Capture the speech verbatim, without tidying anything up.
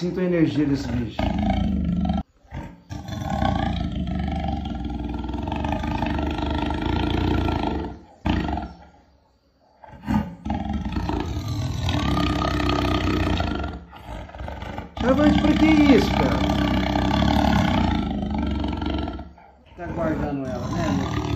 Sinto a energia desse bicho. Mas pra que isso, cara? Tá guardando ela, né, amigo?